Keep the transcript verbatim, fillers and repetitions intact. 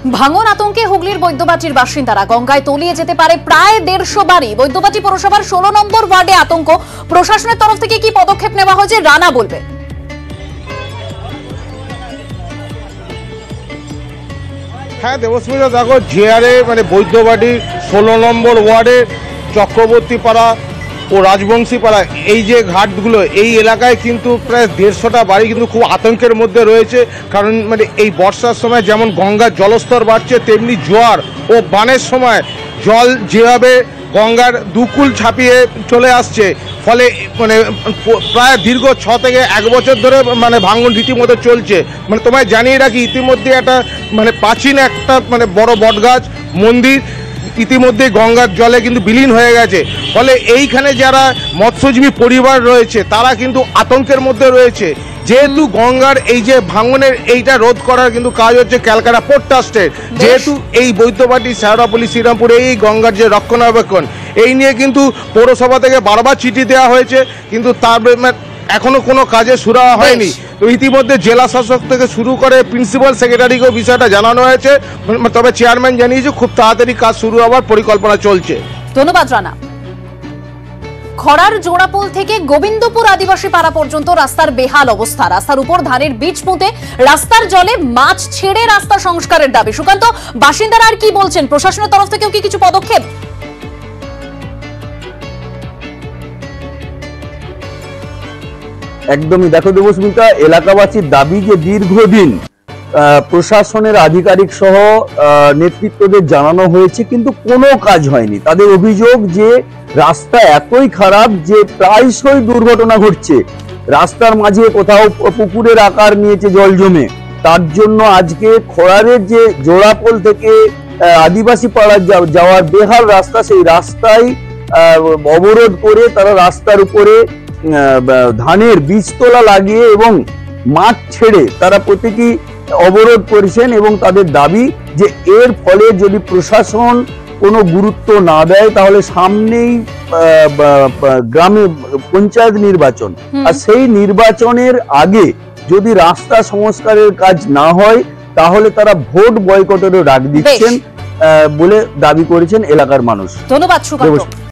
ভাঙন আতঙ্কে হুগলির বৈদ্যবাটির বাসিন্দারা। গঙ্গায় তলিয়ে যেতে পারে প্রায় দেড়শো বাড়ি। বৈদ্যবাটি পৌরসভার ষোলো নম্বর ওয়ার্ডে আতঙ্ক। প্রশাসনের তরফ থেকে কি পদক্ষেপ নেওয়া হয়েছে রানা বলবে। হ্যাঁ দেবস্মিতা, দেখো জেআরে মানে বৈদ্যবাটির ষোলো নম্বর ওয়ার্ডে চক্রবর্তী পাড়া ও রাজবংশী পাড়া এই যে ঘাটগুলো, এই এলাকায় কিন্তু প্রায় দেড়শোটা বাড়ি কিন্তু খুব আতঙ্কের মধ্যে রয়েছে। কারণ মানে এই বর্ষার সময় যেমন গঙ্গার জলস্তর বাড়ছে, তেমনি জোয়ার ও বানের সময় জল যেভাবে গঙ্গার দুকুল ছাপিয়ে চলে আসছে, ফলে মানে প্রায় দীর্ঘ ছ থেকে এক বছর ধরে মানে ভাঙন রীতিমতো চলছে। মানে তোমায় জানিয়ে রাখি, ইতিমধ্যে একটা মানে প্রাচীন একটা মানে বড় বটগাছ মন্দির ইতিমধ্যে গঙ্গার জলে কিন্তু বিলীন হয়ে গেছে। ফলে এইখানে যারা মৎস্যজীবী পরিবার রয়েছে তারা কিন্তু আতঙ্কের মধ্যে রয়েছে। যেহেতু গঙ্গার এই যে ভাঙনের এইটা রোধ করার কিন্তু কাজ হচ্ছে ক্যালকাটা পোর্ট ট্রাস্টের, যেহেতু এই বৈদ্যবাটি শেওড়াফুলি শ্রীরামপুরে এই গঙ্গার যে রক্ষণাবেক্ষণ এই নিয়ে কিন্তু পৌরসভা থেকে বারবার চিঠি দেওয়া হয়েছে, কিন্তু তার এখনো কোনো কাজে শুরু হয়নি। তো ইতিমধ্যে জেলা শাসক থেকে শুরু করে প্রিন্সিপাল সেক্রেটারিকেও বিষয়টা জানানো হয়েছে, তবে চেয়ারম্যান জানিয়েছে খুব তাড়াতাড়ি কাজ শুরু হওয়ার পরিকল্পনা চলছে। ধন্যবাদ রানা। খড়ার জোড়াপোল থেকে গোবিন্দপুর আদিবাসী পাড়া পর্যন্ত রাস্তার বেহাল অবস্থা। রাস্তার উপর ধানের বীজ পুঁতে রাস্তার জলে মাছ ছেড়ে রাস্তা সংস্কারের দাবি। সুকান্ত, বাসিন্দারা আর কি বলছেন? প্রশাসনের তরফ থেকেও কি কিছু পদক্ষেপ? একদমই, দেখো দেবস্মিতা, এলাকাবাসীর দাবি যে দীর্ঘদিন প্রশাসনের আধিকারিক সহ নেতৃত্বদের জানানো হয়েছে, কিন্তু কোনো কাজ হয়নি। তাদের অভিযোগ যে রাস্তা এতই খারাপ যে প্রায়শই দুর্ঘটনা ঘটছে। রাস্তার মাঝে কোথাও পুকুরের আকার নিয়েছে জল জমে। তার জন্য আজকে খড়ারের যে জোড়াপোল থেকে আদিবাসী পাড়া যাওয়ার বেহাল রাস্তা, সেই রাস্তায় অবরোধ করে তারা রাস্তার উপরে ধানের বীজতলা লাগিয়ে এবং মাঠ ছেড়ে তারা প্রতীকী অবরোধ করেছেন। এবং তাদের দাবি যে এর ফলে যদি প্রশাসন কোনো গুরুত্ব না দেয় তাহলে সামনেই গ্রামে পঞ্চায়েত নির্বাচন, আর সেই নির্বাচনের আগে যদি রাস্তা সংস্কারের কাজ না হয় তাহলে তারা ভোট বয়কটেরও ডাক দিচ্ছেন বলে দাবি করেছেন এলাকার মানুষ। ধন্যবাদ সুকান্ত।